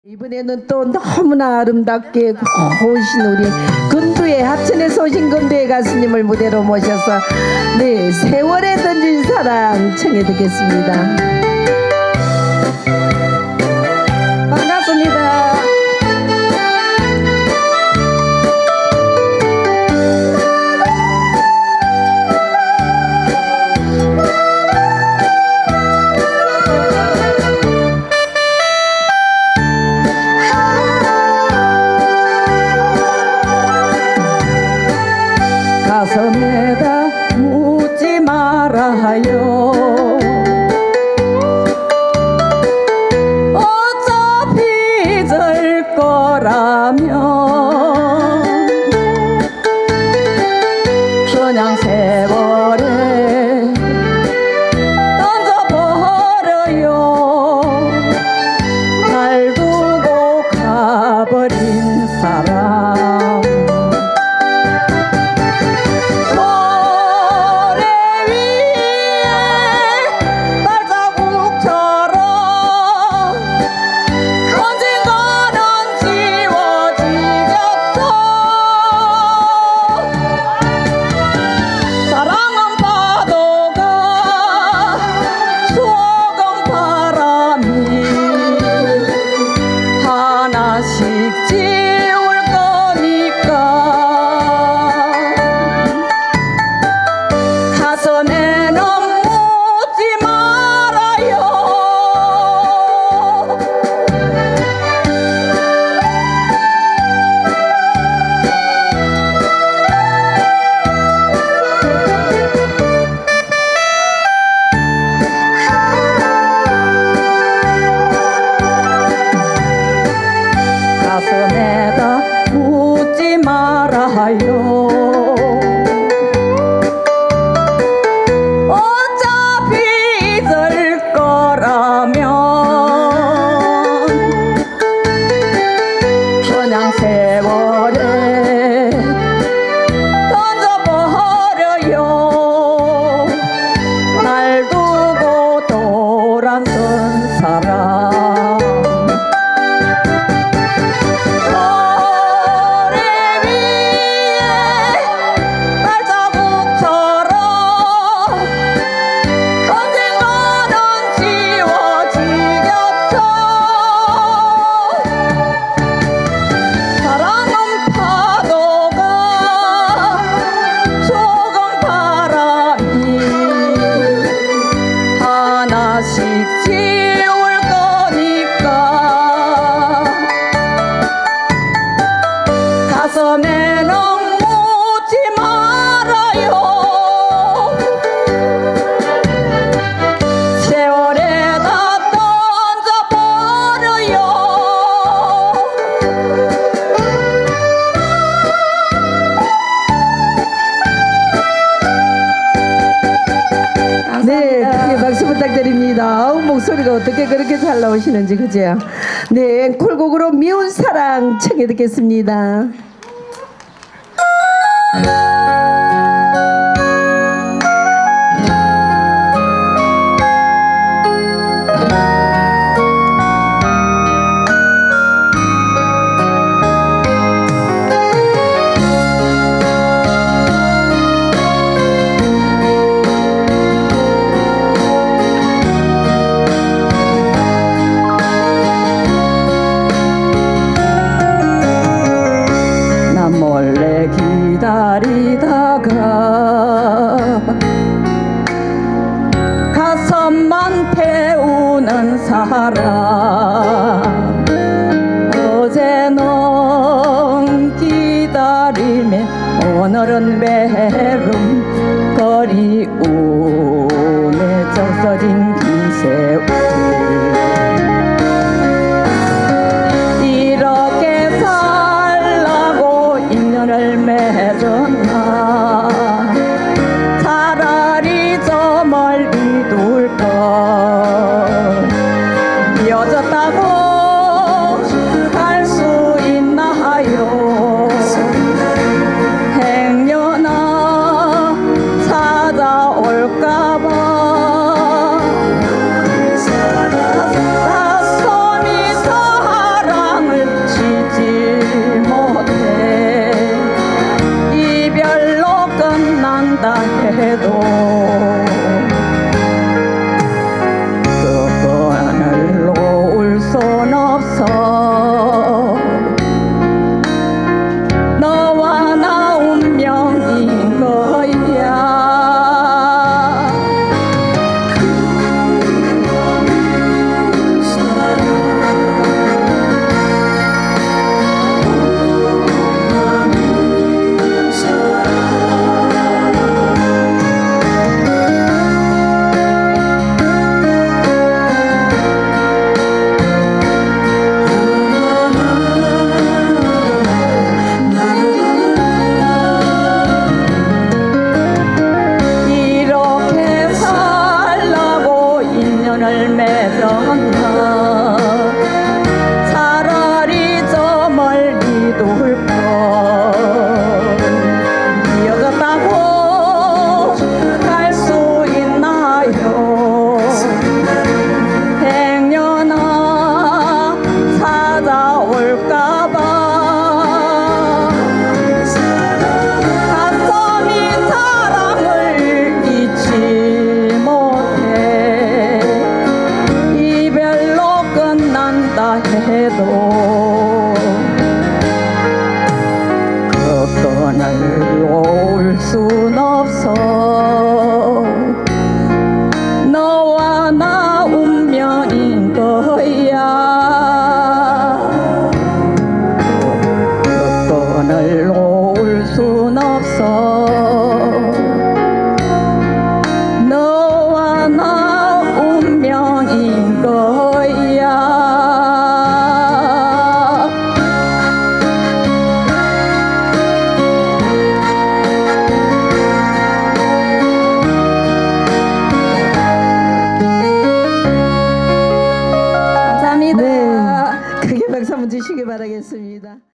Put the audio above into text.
이번에는 또 너무나 아름답게 고우신 우리 금두의 합천에서 오신 금두의 가수님을 무대로 모셔서 네 세월에 던진 사랑 청해 듣겠습니다. 반갑습니다. 가슴에다 묻지 말아요. 어차피 잊을 거라면 그냥 세월에 던져버려요. 날 두고 가버린 사람 지울 거니까 가슴에는 묻지 말아요. 가슴에다 묻지 말아요. 어차피 잊을 거라면 그냥 세월에 던져버려요. 날 두고 돌아선 사람 지울 거니까 가슴에는 묻지 말아요. 세월에다 던져버려요. 네, 크게 박수 부탁드립니다. 아우, 목소리가 어떻게 그렇게 잘 나오시는지, 그죠? 네, 앵콜곡으로 미운 사랑 청해 듣겠습니다. 몰래 기다리다가 가슴만 태우는 사람 어제는 기다림에 오늘은 메름거리움에 젖어진 긴 세월 인연을 맺었나 차라리 저 멀리 둘걸 이어졌다고 할 수 있나요. 행여나 찾아올까봐 없어 너와 나 운명인 거야 인연을 맺었나 차라리 저 멀리 둘걸 이어졌다고 갈 수 있나요 행여나 찾아올까봐 가슴이 사랑을 잊지 못해 이별로 끝난다 해도 그 끈을 놓을 순 없어 너와 나 운명인 거야 그 끈을 놓을 순 없어 너와 나 운명인 거야 감사합니다. 네, 크게 박수 한번 주시기 바라겠습니다.